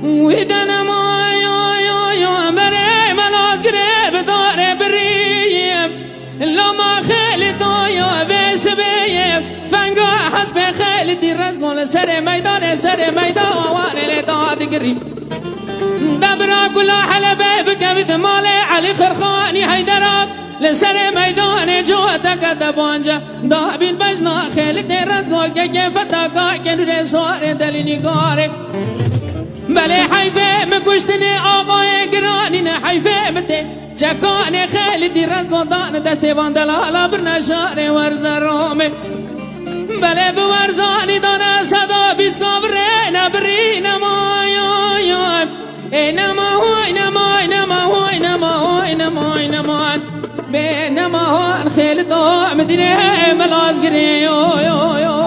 ويدنا ما يا مري ملاز قريب دار بريم لما خالد يا بسبيم فنقا حسب خالدي رزمون سر ميدان وانا لداد قريب دبرا كل حلبة بكبت مالي علي خرخاني هيدراب لسر ميدان جوتك دبانجا دابين بجنا خالدي رزمون كيف فتاقا كنو سوار دليني قاري بلي حيفي مكوشتني آقاي قراني حيفي متي جاكاني خالدي رزمون دان دستي باندلالا برنا شاري ورزا رومي بلي بورزاني دانا صدا بيسكو برينا ما يا إنما هو خالد مدينة ملاز قري